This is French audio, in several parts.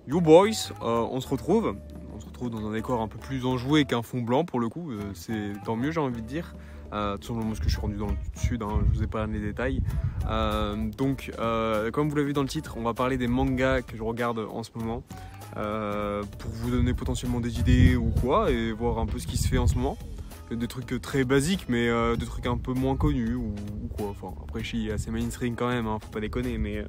You boys, on se retrouve dans un décor un peu plus enjoué qu'un fond blanc pour le coup, c'est tant mieux j'ai envie de dire, tout simplement parce que je suis rendu dans le sud, hein, je vous épargne les détails. Comme vous l'avez vu dans le titre, on va parler des mangas que je regarde en ce moment, pour vous donner potentiellement des idées ou quoi, et voir un peu ce qui se fait en ce moment. Des trucs très basiques, mais des trucs un peu moins connus ou quoi. Enfin, après, je suis assez mainstream quand même, hein, faut pas déconner, mais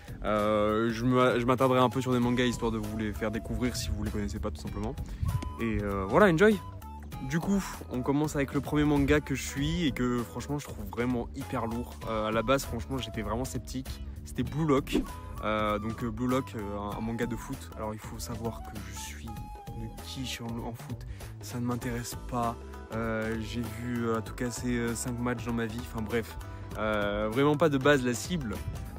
je m'attarderai un peu sur des mangas histoire de vous les faire découvrir si vous les connaissez pas tout simplement. Et voilà, enjoy! Du coup, on commence avec le premier manga que je suis et que franchement je trouve vraiment hyper lourd. À la base, franchement, j'étais vraiment sceptique. C'était Blue Lock. Blue Lock, un manga de foot. Alors il faut savoir que je suis une quiche en foot. Ça ne m'intéresse pas. J'ai vu à tout casser 5 matchs dans ma vie. Enfin bref, vraiment pas de base la cible.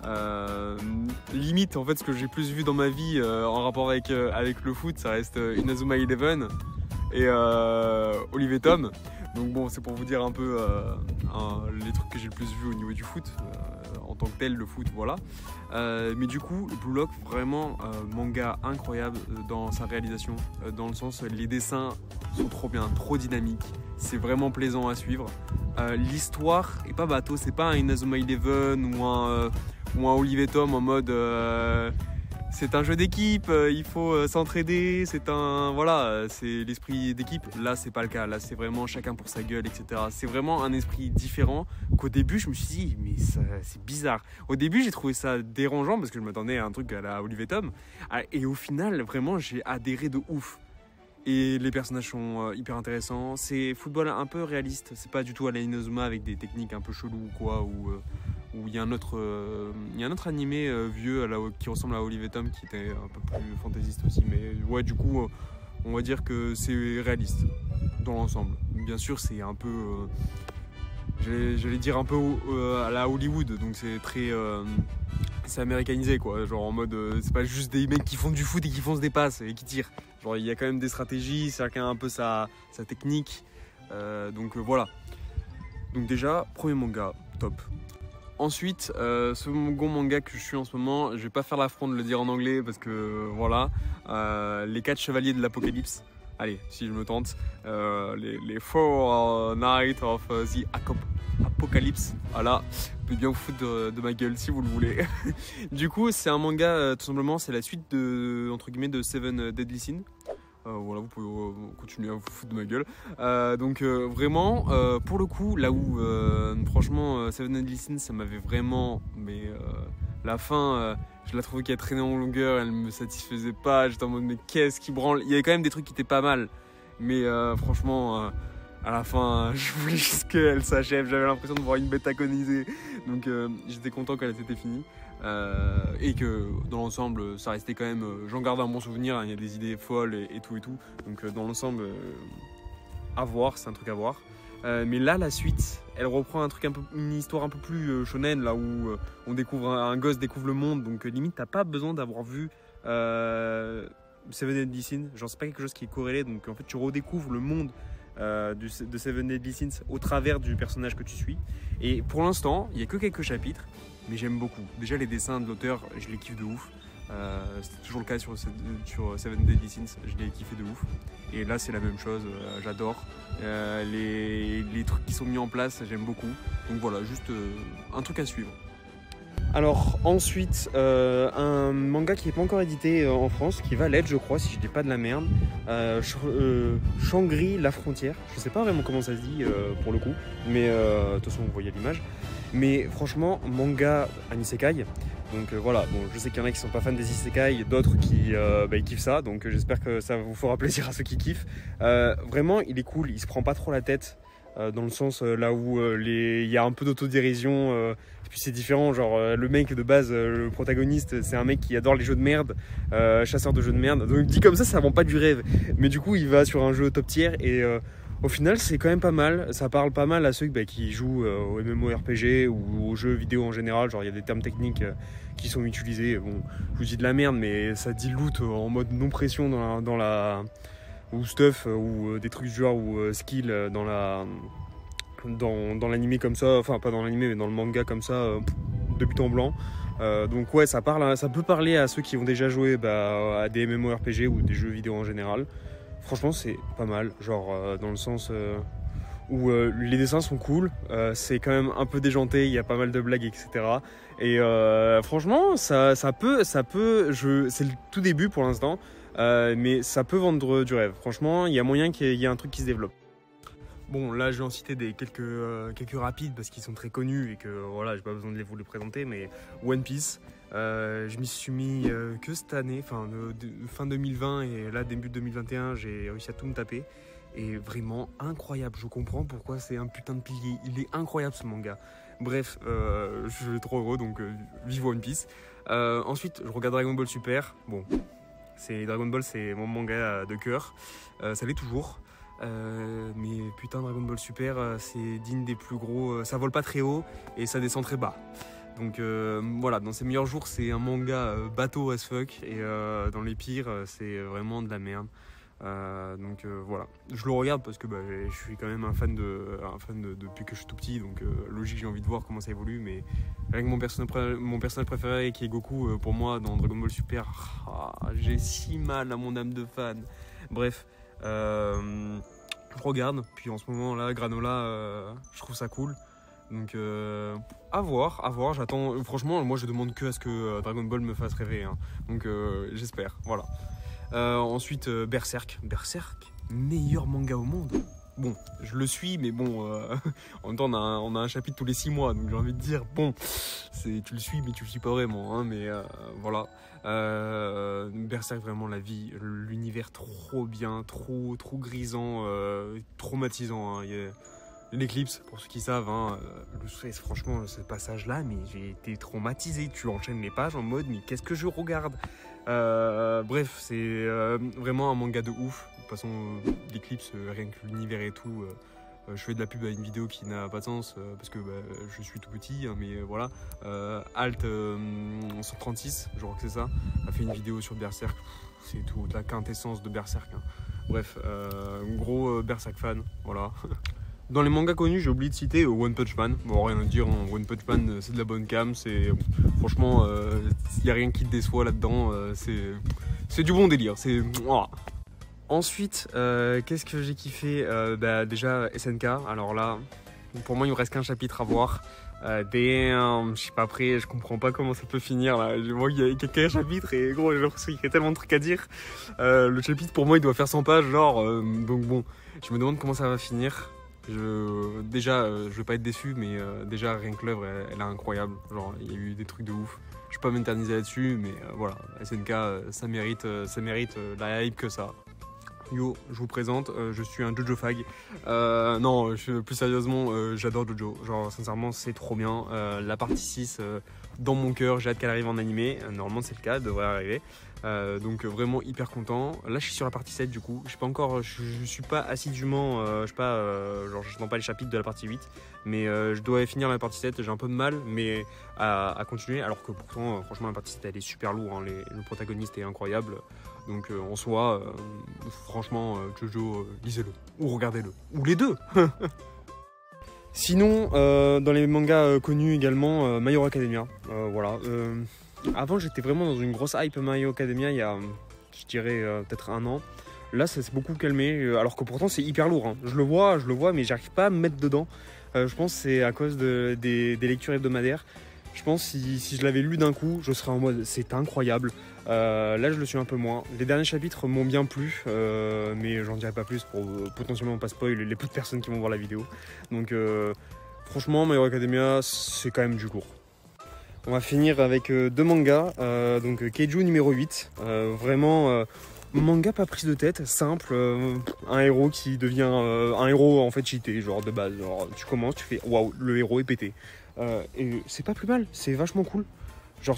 Limite, en fait, ce que j'ai plus vu dans ma vie en rapport avec le foot, ça reste Inazuma Eleven et Olivier Tom. Donc bon, c'est pour vous dire un peu les trucs que j'ai le plus vu au niveau du foot, en tant que tel, le foot, voilà. Mais du coup, Blue Lock, vraiment manga incroyable dans sa réalisation, dans le sens les dessins sont trop bien, trop dynamiques, c'est vraiment plaisant à suivre. L'histoire est pas bateau, c'est pas un Inazuma Eleven ou un Olivier Tom en mode c'est un jeu d'équipe, il faut s'entraider, c'est l'esprit d'équipe. Là, c'est pas le cas. Là, c'est vraiment chacun pour sa gueule, etc. C'est vraiment un esprit différent qu'au début, je me suis dit, mais c'est bizarre. Au début, j'ai trouvé ça dérangeant parce que je m'attendais à un truc à la Olivier Tom. Et au final, vraiment, j'ai adhéré de ouf. Et les personnages sont hyper intéressants. C'est football un peu réaliste. C'est pas du tout à la Inazuma avec des techniques un peu cheloues ou quoi. Où il y a un autre animé vieux qui ressemble à Olivier Tom qui était un peu plus fantaisiste aussi. Mais ouais, du coup, on va dire que c'est réaliste dans l'ensemble. Bien sûr, c'est un peu, j'allais dire un peu à la Hollywood, donc c'est très, c'est américanisé quoi. Genre en mode, c'est pas juste des mecs qui font du foot et qui foncent des passes et qui tirent. Genre il y a quand même des stratégies, chacun a un peu sa technique. Voilà. Donc déjà, premier manga, top. Ensuite, second manga que je suis en ce moment, je vais pas faire l'affront de le dire en anglais parce que voilà, les 4 chevaliers de l'Apocalypse. Allez, si je me tente, les Four Knights of the Apocalypse. Voilà, vous pouvez bien vous foutre de ma gueule si vous le voulez. Du coup, c'est un manga, tout simplement, c'est la suite de, entre guillemets, de Seven Deadly Sins. Voilà, vous pouvez continuer à vous foutre de ma gueule. Vraiment, pour le coup, là où franchement Seven Deadly Sins, ça m'avait vraiment, mais la fin, je la trouvais qu'elle traînait en longueur, elle me satisfaisait pas. J'étais en mode mais qu'est-ce qui branle. Il y avait quand même des trucs qui étaient pas mal, mais franchement, à la fin, je voulais juste qu'elle s'achève. J'avais l'impression de voir une bête agonisée, donc j'étais content qu'elle était finie. Et que dans l'ensemble ça restait quand même, j'en garde un bon souvenir, hein, il y a des idées folles et tout, donc dans l'ensemble à voir, c'est un truc à voir. Mais là la suite, elle reprend un truc une histoire un peu plus shonen, là où on découvre un gosse découvre le monde, donc limite t'as pas besoin d'avoir vu Seven Deadly Sins, genre c'est pas quelque chose qui est corrélé, donc en fait tu redécouvres le monde de Seven Deadly Sins au travers du personnage que tu suis. Et pour l'instant il y a que quelques chapitres, mais j'aime beaucoup. Déjà les dessins de l'auteur, je les kiffe de ouf. C'était toujours le cas sur Seven Deadly Sins, je l'ai kiffé de ouf. Et là c'est la même chose, j'adore. Les trucs qui sont mis en place, j'aime beaucoup. Donc voilà, juste un truc à suivre. Alors ensuite, un manga qui n'est pas encore édité en France, qui va l'être je crois, si je dis pas de la merde. Shangri la frontière. Je sais pas vraiment comment ça se dit pour le coup, mais de toute façon vous voyez l'image. Mais franchement, manga un isekai. Donc voilà, bon, je sais qu'il y en a qui sont pas fans des isekai, d'autres qui ils kiffent ça. Donc j'espère que ça vous fera plaisir à ceux qui kiffent. Vraiment, il est cool, il se prend pas trop la tête. Dans le sens là où il y a un peu d'autodérision, et puis c'est différent, genre le mec de base, le protagoniste, c'est un mec qui adore les jeux de merde, chasseur de jeux de merde, donc dit comme ça vend pas du rêve, mais du coup il va sur un jeu top tier et au final c'est quand même pas mal, ça parle pas mal à ceux qui jouent au MMORPG ou aux jeux vidéo en général, genre il y a des termes techniques qui sont utilisés, bon je vous dis de la merde mais ça dit loot en mode non pression dans la ou stuff ou des trucs du genre ou skill dans l'animé comme ça, enfin pas dans l'animé mais dans le manga comme ça de but en blanc. Donc ouais, ça peut parler à ceux qui ont déjà joué à des MMORPG ou des jeux vidéo en général. Franchement, c'est pas mal, genre dans le sens où les dessins sont cool, c'est quand même un peu déjanté, il y a pas mal de blagues, etc. Et franchement, c'est le tout début pour l'instant, mais ça peut vendre du rêve. Franchement, il y a moyen qu'il y ait un truc qui se développe. Bon, là, je vais en citer quelques rapides parce qu'ils sont très connus et que voilà, j'ai pas besoin de vous les présenter, mais One Piece. Je m'y suis mis que cette année, fin 2020 et là début 2021, j'ai réussi à tout me taper. Et vraiment incroyable, je comprends pourquoi c'est un putain de pilier, il est incroyable ce manga. Bref, je suis trop heureux, donc vive One Piece. Ensuite, je regarde Dragon Ball Super. Bon, Dragon Ball, c'est mon manga de cœur, ça l'est toujours. Mais putain, Dragon Ball Super, c'est digne des plus gros, ça vole pas très haut et ça descend très bas. Donc voilà, dans ses meilleurs jours, c'est un manga bateau as fuck et dans les pires, c'est vraiment de la merde. Donc voilà, je le regarde parce que je suis quand même un fan depuis que je suis tout petit, donc logique, j'ai envie de voir comment ça évolue. Mais avec mon personnage préféré qui est Goku, pour moi dans Dragon Ball Super, j'ai si mal à mon âme de fan. Bref, je regarde, puis en ce moment là Granola, je trouve ça cool. Donc à voir, j'attends. Franchement, moi je demande que à ce que Dragon Ball me fasse rêver, hein. Donc j'espère, voilà. Ensuite Berserk, meilleur manga au monde. Bon, je le suis, mais bon, en même temps on a un chapitre tous les 6 mois, donc j'ai envie de dire, bon, tu le suis, mais tu le suis pas vraiment, hein, mais voilà. Berserk, vraiment la vie, l'univers trop bien, trop grisant, traumatisant, hein. L'éclipse, pour ceux qui savent, hein, franchement, ce passage-là, mais j'ai été traumatisé. Tu enchaînes les pages en mode, mais qu'est-ce que je regarde? Bref, c'est vraiment un manga de ouf. De toute façon, l'éclipse, rien que l'univers et tout. Je fais de la pub à une vidéo qui n'a pas de sens parce que je suis tout petit, hein, mais voilà. Alt 136, je crois que c'est ça, a fait une vidéo sur Berserk. C'est tout, la quintessence de Berserk, hein. Bref, gros Berserk fan, voilà. Dans les mangas connus, j'ai oublié de citer One Punch Man. Bon, rien à dire, hein. One Punch Man, c'est de la bonne cam. Franchement, il n'y a rien qui te déçoit là-dedans. C'est du bon délire. Ensuite, qu'est-ce que j'ai kiffé? Déjà, SNK. Alors là, pour moi, il me reste qu'un chapitre à voir. Je suis pas prêt, je comprends pas comment ça peut finir là. Je vois qu'il y a quelques chapitres et gros, j'ai l'impression qu'il y a tellement de trucs à dire. Le chapitre, pour moi, il doit faire 100 pages, genre. Donc bon, je me demande comment ça va finir. Je vais pas être déçu, mais déjà rien que l'œuvre elle est incroyable, genre il y a eu des trucs de ouf. Je vais pas m'éterniser là-dessus, mais voilà, SNK ça mérite la hype que ça. Yo, je vous présente, je suis un Jojo fag. Non, plus sérieusement, j'adore Jojo, genre sincèrement c'est trop bien. La partie 6 dans mon cœur, j'ai hâte qu'elle arrive en animé, normalement c'est le cas, elle devrait arriver. Donc vraiment hyper content. Là je suis sur la partie 7 du coup. Je suis pas assidûment, j'entends pas les chapitres de la partie 8, mais je dois finir la partie 7, j'ai un peu de mal mais à continuer, alors que pourtant franchement la partie 7 elle est super lourde, hein. Le protagoniste est incroyable. Donc en soi, franchement Jojo, lisez-le, ou regardez-le, ou les deux. Sinon, dans les mangas connus également, My Hero Academia, voilà. Avant, j'étais vraiment dans une grosse hype My Hero Academia il y a, je dirais, peut-être 1 an. Là, ça s'est beaucoup calmé, alors que pourtant c'est hyper lourd, hein. Je le vois, mais j'arrive pas à me mettre dedans. Je pense que c'est à cause des lectures hebdomadaires. Je pense que si je l'avais lu d'un coup, je serais en mode c'est incroyable. Là, je le suis un peu moins. Les derniers chapitres m'ont bien plu, mais j'en dirai pas plus pour potentiellement pas spoil les peu de personnes qui vont voir la vidéo. Donc, franchement, My Hero Academia, c'est quand même du lourd. On va finir avec 2 mangas. Donc, Keiju numéro 8. Vraiment, manga pas prise de tête, simple. Un héros qui devient un héros en fait cheaté, genre de base. Genre, tu commences, tu fais waouh, le héros est pété. Et c'est pas plus mal, c'est vachement cool. Genre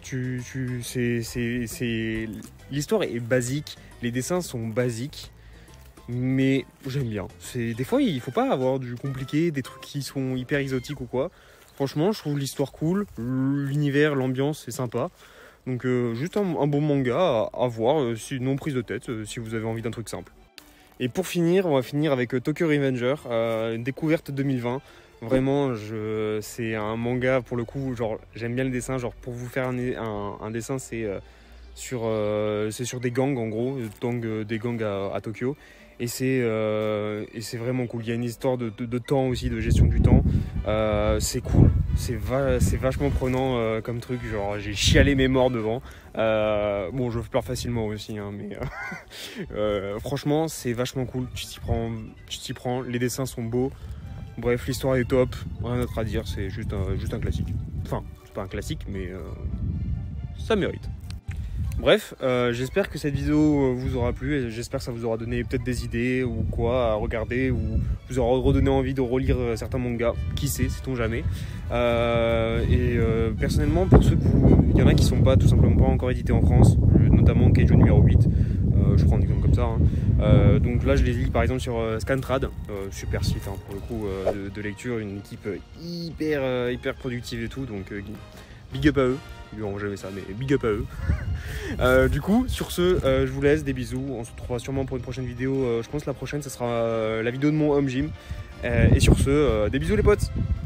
l'histoire est basique, les dessins sont basiques, mais j'aime bien. Des fois il faut pas avoir du compliqué, des trucs qui sont hyper exotiques ou quoi. Franchement je trouve l'histoire cool, l'univers, l'ambiance c'est sympa. Donc juste un bon manga à voir, non prise de tête, si vous avez envie d'un truc simple. Et pour finir, on va finir avec Tokyo Revenger, une découverte 2020. Vraiment, c'est un manga pour le coup, genre j'aime bien le dessin. Genre pour vous faire un dessin, c'est sur des gangs en gros, des gangs à Tokyo. Et c'est vraiment cool. Il y a une histoire de temps aussi, de gestion du temps. C'est cool, c'est vachement prenant comme truc. Genre j'ai chialé mes morts devant. Bon, je pleure facilement aussi, hein, mais franchement c'est vachement cool. Tu t'y prends, les dessins sont beaux. Bref, l'histoire est top, rien d'autre à dire, c'est juste un classique. Enfin, c'est pas un classique, mais ça mérite. Bref, j'espère que cette vidéo vous aura plu et j'espère que ça vous aura donné peut-être des idées ou quoi à regarder ou vous aura redonné envie de relire certains mangas, qui sait, sait-on jamais. Personnellement, pour ceux il y en a qui sont tout simplement pas encore édités en France, notamment Keijo numéro 8, je prends un exemple comme ça. Hein. Donc là, je les lis par exemple sur Scantrad, super site hein, pour le coup de lecture, une équipe hyper productive et tout, donc big up à eux. Ils verront jamais ça, mais big up à eux. Du coup, sur ce, je vous laisse, des bisous. On se retrouvera sûrement pour une prochaine vidéo. Je pense que la prochaine, ce sera la vidéo de mon home gym. Et sur ce, des bisous les potes.